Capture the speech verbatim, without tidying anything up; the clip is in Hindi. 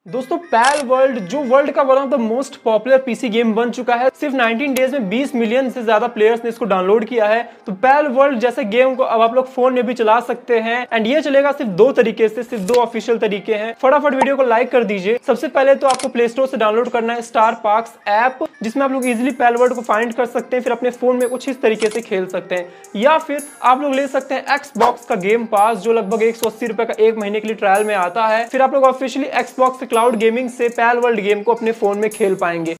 दोस्तों पैल वर्ल्ड जो वर्ल्ड का one of the most popular PC game बन चुका है, सिर्फ नाइनटीन डेज में बीस मिलियन से ज्यादा प्लेयर्स ने इसको डाउनलोड किया है। तो पैल वर्ल्ड जैसे गेम को अब आप लोग फोन में भी चला सकते हैं एंड ये चलेगा सिर्फ दो तरीके से, सिर्फ दो ऑफिशियल तरीके हैं। फटाफट वीडियो को लाइक कर दीजिए। सबसे पहले तो आपको प्ले स्टोर से डाउनलोड करना है स्टार पार्क्स ऐप, जिसमें आप लोग इजिली पैल वर्ल्ड को फाइंड कर सकते हैं, फिर अपने फोन में कुछ इस तरीके से खेल सकते हैं। या फिर आप लोग ले सकते हैं एक्सबॉक्स का गेम पास, जो लगभग एक सौ अस्सी रुपए का एक महीने के लिए ट्रायल में आता है। फिर आप लोग ऑफिशियली एक्सबॉक्स क्लाउड गेमिंग से पैल वर्ल्ड गेम को अपने फोन में खेल पाएंगे।